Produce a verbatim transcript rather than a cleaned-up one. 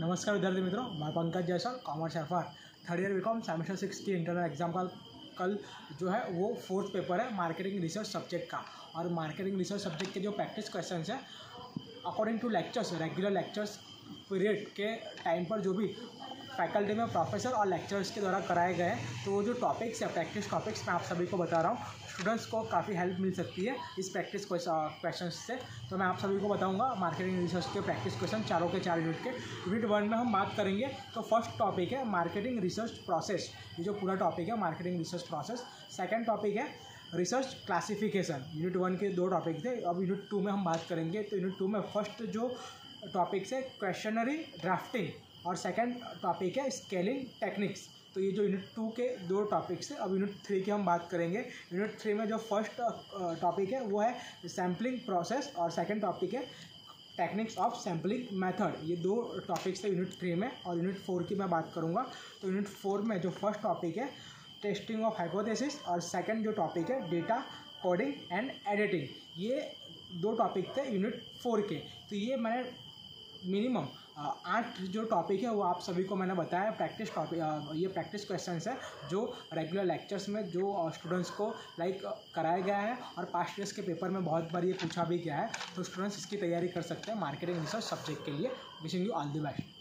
नमस्कार विद्यार्थी मित्रों, मैं Pankaj Jaiswal, commerce F R third year BCom semester six की इंटरनल एग्जाम का कल जो है वो फोर्थ पेपर है मार्केटिंग रिसर्च सब्जेक्ट का। और मार्केटिंग रिसर्च सब्जेक्ट के जो प्रैक्टिस क्वेश्चंस है according to lectures regular lectures period के टाइम पर जो भी फैकल्टी में प्रोफेसर और लेक्चरर्स के द्वारा कराए गए हैं, तो वो जो टॉपिक्स है प्रैक्टिस टॉपिक्स मैं आप सभी को बता रहा हूँ। स्टूडेंट्स को काफ़ी हेल्प मिल सकती है इस प्रैक्टिस क्वेश्चन से। तो मैं आप सभी को बताऊंगा मार्केटिंग रिसर्च के प्रैक्टिस क्वेश्चन चारों के चार यूनिट के। यूनिट वन में हम बात करेंगे तो फर्स्ट टॉपिक है मार्केटिंग रिसर्च प्रोसेस। ये जो पूरा टॉपिक है marketing research process. Second topic है रिसर्च क्लासिफिकेशन। यूनिट वन के दो टॉपिक थे, अब यूनिट टू में हम बात करेंगे। तो यूनिट टू में फर्स्ट जो टॉपिक्स है क्वेश्चनरी ड्राफ्टिंग और सेकंड टॉपिक है स्केलिंग टेक्निक्स। तो ये जो यूनिट टू के दो टॉपिक्स है, अब यूनिट थ्री की हम बात करेंगे। यूनिट थ्री में जो फर्स्ट टॉपिक है वो है सैम्पलिंग प्रोसेस और सेकंड टॉपिक है टेक्निक्स ऑफ सैम्पलिंग मेथड। ये दो टॉपिक्स है यूनिट थ्री में। और यूनिट फोर की मैं बात करूँगा तो यूनिट फोर में जो फर्स्ट टॉपिक है टेस्टिंग ऑफ हाइपोथेसिस और सेकंड जो टॉपिक है डेटा कोडिंग एंड एडिटिंग। ये दो टॉपिक थे यूनिट फोर के। तो ये मैंने मिनिमम आठ जो टॉपिक है वो आप सभी को मैंने बताया प्रैक्टिस टॉपिक। ये प्रैक्टिस क्वेश्चंस है जो रेगुलर लेक्चर्स में जो स्टूडेंट्स को लाइक कराया गया है और पास्ट ईयर्स के पेपर में बहुत बार ये पूछा भी गया है। तो स्टूडेंट्स इसकी तैयारी कर सकते हैं मार्केटिंग रिसर्च सब्जेक्ट के लिए। Wishing you all the best.